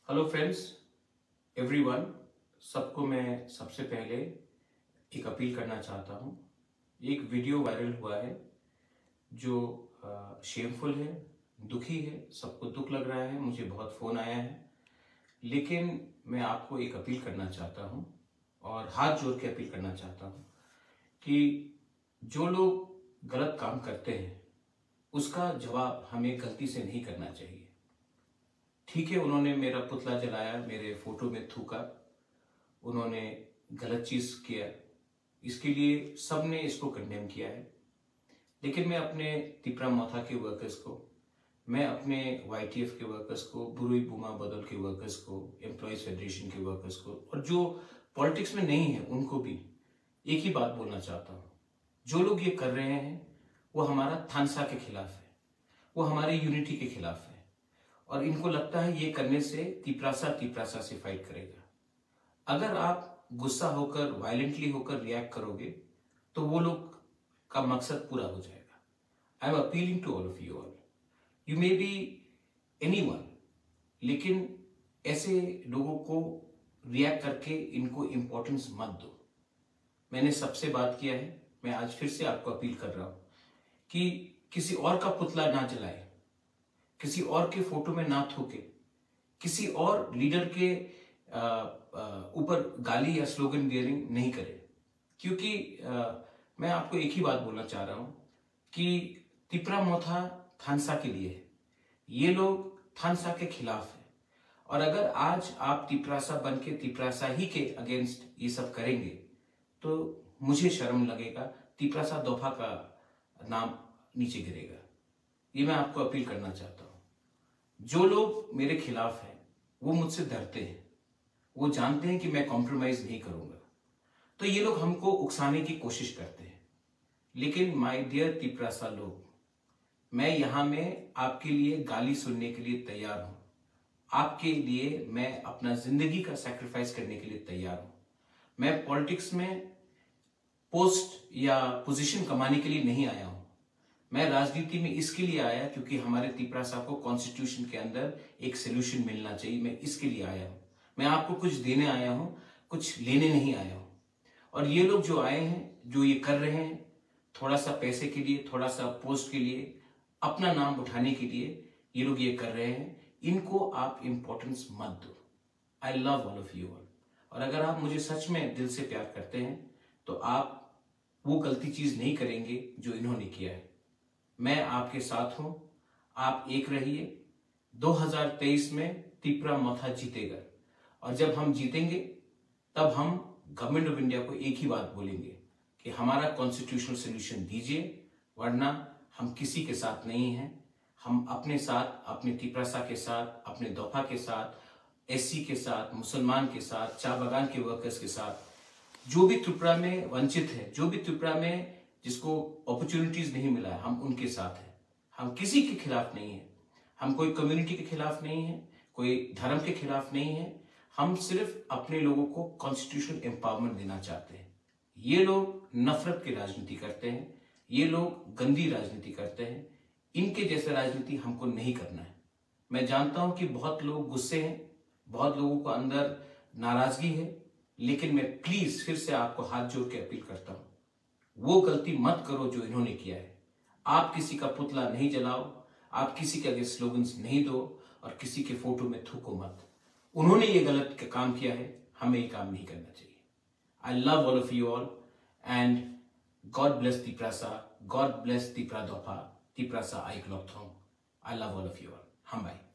Hello friends, everyone. सबको मैं सबसे पहले एक अपील करना चाहता हूँ। एक वीडियो वायरल हुआ है जो शेमफुल है, दुखी है, सबको दुख लग रहा है, मुझे बहुत फ़ोन आया है। लेकिन मैं आपको एक अपील करना चाहता हूँ और हाथ जोड़ के अपील करना चाहता हूँ कि जो लोग गलत काम करते हैं उसका जवाब हमें गलती से नहीं करना चाहिए। ठीक है, उन्होंने मेरा पुतला जलाया, मेरे फोटो में थूका, उन्होंने गलत चीज किया, इसके लिए सबने इसको कंडेम किया है। लेकिन मैं अपने तिपरा मोथा के वर्कर्स को, मैं अपने YTF के वर्कर्स को, बुरुई बुमा बदल के वर्कर्स को, एम्प्लॉयज फेडरेशन के वर्कर्स को और जो पॉलिटिक्स में नहीं है उनको भी एक ही बात बोलना चाहता हूँ। जो लोग ये कर रहे हैं वो हमारा थानसा के खिलाफ है, वो हमारे यूनिटी के खिलाफ है और इनको लगता है ये करने से तिपरासा से फाइट करेगा। अगर आप गुस्सा होकर, वायलेंटली होकर रिएक्ट करोगे तो वो लोग का मकसद पूरा हो जाएगा। I am appealing to all of you all, you may be anyone, लेकिन ऐसे लोगों को रिएक्ट करके इनको इंपॉर्टेंस मत दो। मैंने सबसे बात किया है, मैं आज फिर से आपको अपील कर रहा हूं कि किसी और का पुतला ना जलाए, किसी और के फोटो में ना थूके, किसी और लीडर के ऊपर गाली या स्लोगन बियरिंग नहीं करे। क्योंकि मैं आपको एक ही बात बोलना चाह रहा हूं कि तिपरा मोथा थानसा के लिए है, ये लोग थानसा के खिलाफ है। और अगर आज आप तिपरासा बन के तिपरासा ही के अगेंस्ट ये सब करेंगे तो मुझे शर्म लगेगा, तिपरासा दोफा का नाम नीचे गिरेगा। ये मैं आपको अपील करना चाहता हूं। जो लोग मेरे खिलाफ हैं वो मुझसे डरते हैं, वो जानते हैं कि मैं कॉम्प्रोमाइज नहीं करूंगा, तो ये लोग हमको उकसाने की कोशिश करते हैं। लेकिन माय डियर तिपरासा लोग, मैं यहां में आपके लिए गाली सुनने के लिए तैयार हूं। आपके लिए मैं अपना जिंदगी का सैक्रिफाइस करने के लिए तैयार हूं। मैं पॉलिटिक्स में पोस्ट या पोजीशन कमाने के लिए नहीं आया हूं। मैं राजनीति में इसके लिए आया क्योंकि हमारे तिपरासा को कॉन्स्टिट्यूशन के अंदर एक सोल्यूशन मिलना चाहिए। मैं इसके लिए आया हूं। मैं आपको कुछ देने आया हूं, कुछ लेने नहीं आया हूं। और ये लोग जो आए हैं, जो ये कर रहे हैं, थोड़ा सा पैसे के लिए, थोड़ा सा पोस्ट के लिए, अपना नाम उठाने के लिए ये लोग ये कर रहे हैं, इनको आप इंपॉर्टेंस मत दो। I love all of you all. और अगर आप मुझे सच में दिल से प्यार करते हैं तो आप वो गलती चीज नहीं करेंगे जो इन्होंने किया है। मैं आपके साथ हूं, आप एक रहिए। 2023 में तिपरा मोथा जीतेगा और जब हम जीतेंगे तब हम गवर्नमेंट ऑफ इंडिया को एक ही बात बोलेंगे कि हमारा कॉन्स्टिट्यूशनल सोल्यूशन दीजिए, वरना हम किसी के साथ नहीं हैं। हम अपने साथ, अपने तिपरासा के साथ, अपने दोफा के साथ, SC के साथ, मुसलमान के साथ, चाय बागान के वर्कर्स के साथ, जो भी त्रिपुरा में वंचित है, जो भी त्रिपुरा में जिसको अपॉर्चुनिटीज नहीं मिला है, हम उनके साथ हैं। हम किसी के खिलाफ नहीं है, हम कोई कम्युनिटी के खिलाफ नहीं है, कोई धर्म के खिलाफ नहीं है। हम सिर्फ अपने लोगों को कॉन्स्टिट्यूशनल एम्पावरमेंट देना चाहते हैं। ये लोग नफरत की राजनीति करते हैं, ये लोग गंदी राजनीति करते हैं। इनके जैसे राजनीति हमको नहीं करना है। मैं जानता हूं कि बहुत लोग गुस्से हैं, बहुत लोगों को अंदर नाराजगी है, लेकिन मैं प्लीज फिर से आपको हाथ जोड़ के अपील करता हूं, वो गलती मत करो जो इन्होंने किया है। आप किसी का पुतला नहीं जलाओ, आप किसी के आगे स्लोगन्स नहीं दो और किसी के फोटो में थूको मत। उन्होंने ये गलत काम किया है, हमें ये काम नहीं करना चाहिए। I love all of you all and God bless Tiprasa, God bless Tipra Dofa, Tiprasa आइक लॉकथोंग। I love all of you all. हम बाय।